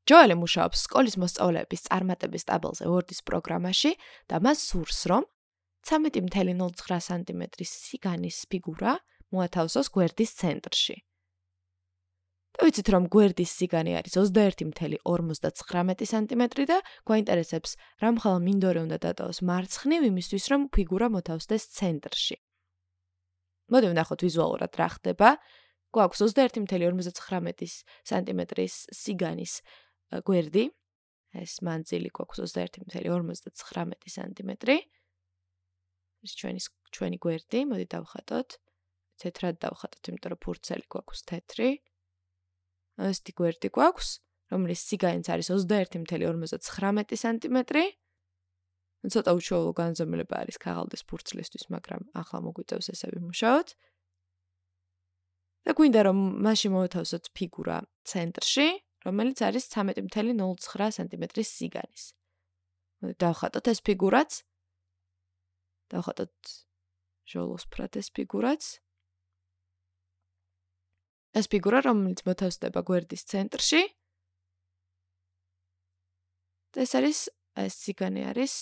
ჯოელი მუშაობს სკოლის მოსწავლეების წარმატების ტაბელზე Word-ის პროგრამაში და მას სურს, რომ 13.09 სანტიმეტრის სიგანის ფიგურა მოათავსოს გვერდის ცენტრში. და ვიცით, რომ გვერდის სიგანი არის 21.59 სანტიმეტრი და გვაინტერესებს, რა მხოლოდ მინდორი უნდა დატოვოს მარცხნივ იმისთვის, რომ ფიგურა მოთავსდეს ცენტრში. მოდი ვნახოთ ვიზუალურად რა ხდება. გვაქვს 21.59 სანტიმეტრის სიგანის გვერდი. ეს მანძილი გვაქვს 21.59 სანტიმეტრი. ეს ჩვენი გვერდი, მოდი დავხატოთ. თეთრად დავხატოთ, იმიტომ რომ ფურცელი გვაქვს თეთრი. ესეთი გვერდი გვაქვს, რომლის სიგანიც არის 21.59 სანტიმეტრი. ცოტა უშუალო განზომილება არის ქაღალდის ფურცლისთვის, მაგრამ ახლა მოგვიწევს ესე ვიმუშაოთ. და გვინდა რომ მასში მოვათავსოთ ფიგურა ცენტრში, რომელიც არის 13.09 სანტიმეტრის სიგანის. დავხატოთ ეს ფიგურაც. დავხატოთ ჟოლოსფრად ეს ფიგურაც. ეს ფიგურა, რომელიც მოთავსდება გვერდის ცენტრში. ეს არის ეს სიგანი არის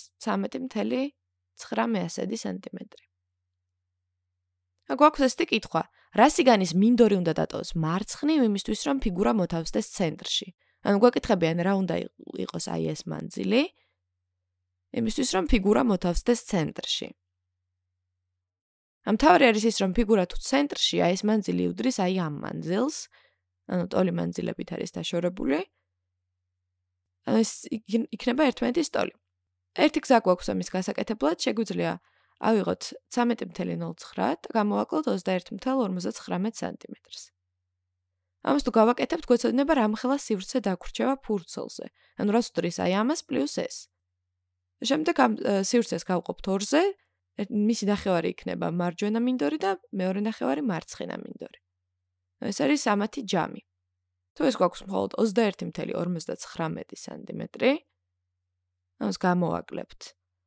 13.9 სანტიმეტრი. გვაქვს ესეთი კითხვა, რა სიგანის მინდორი უნდა დატოვოს მარცხნივ იმისთვის, რომ ფიგურა მოთავსდეს ცენტრში. ანუ გვეკითხებიან რა უნდა იყოს აი ეს მანძილი, იმისთვის, რომ ფიგურა მოთავსდეს ცენტრში. ამთავარი არის ის, რომ ფიგურა თუ ცენტრშია, ეს მანძილი უდრის აი ამ მანძილს, ანუ ტოლი მანძილებით არის დაშორებული. ეს იქნება ერთმანეთის ტოლი. ერთი გზა გვაქვს ამის გასაკეთებლად, შეგვიძლია ავიღოთ 13.09 და გამოვაკლოთ 21.59 სანტიმეტრს. ამას თუ გავაკეთებთ, გვეცოდინება რამხელა სივრცე დაგვრჩება ფურცელზე. ანუ რას უდრის აი ამას პლუს ეს. შემდეგ ამ სივრცეს გავყოფთ 2-ზე, მისი ნახევარი იქნება მარჯვენა მინდორი და მეორე ნახევარი მარცხენა მინდორი. ეს არის ამათი ჯამი. თუ ეს გვაქვს მხოლოდ 21.59 სანტიმეტრი, ამას გამოვაკლებთ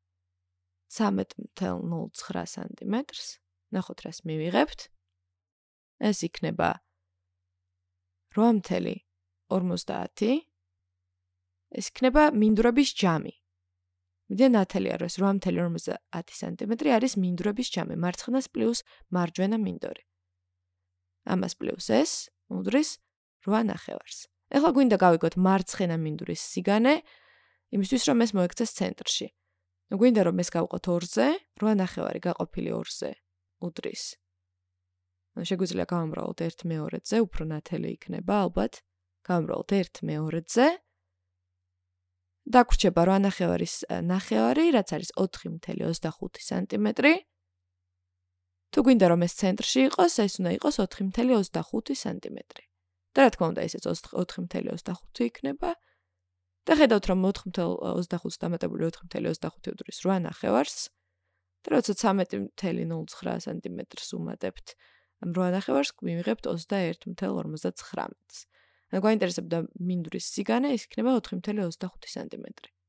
13.09 სანტიმეტრს, ნახოთ რას მივიღებთ. ეს იქნება 8.50. ეს იქნება მინდვრების ჯამი. მიდიან ნათელია, რომ ეს 8.50 სანტიმეტრი არის მინდვრების ჯამი, მარცხნას პლუს მარჯვენა მინდორი. ამას პლუს ეს უდრის 8 ნახევარს. ეხლა გვინდა გავიგოთ მარცხენა მინდვრის სიგანე, იმისთვის რომ ეს მოექცეს ცენტრში. გვინდა რომ ეს გავყოთ 2-ზე, 8 ნახევარი გაყოფილი 2-ზე უდრის. შეგვიძლია გავამრავლოთ 1/2-ზე, უფრო ნათელი იქნება ალბათ. გავამრავლოთ 1/2-ზე. დაგვრჩება 8 ნახევარის ნახევარი, რაც არის 4.25 სანტიმეტრი. თუ გვინდა რომ ეს ცენტრში იყოს, ეს უნდა იყოს 4.25 სანტიმეტრი. და რა თქმა უნდა, ესეც 4.25 იქნება. და ხედავთ რომ 4.25 დამატებული 4.25 უდრის 8 ნახევარს. და როცა 13.09 სანტიმეტრს უმატებთ 8 ნახევარს, მივიღებთ 21.59-ს. ანუ გვაინტერესებდა მინდვრის სიგანე, ის იქნება 4.25 სანტიმეტრი.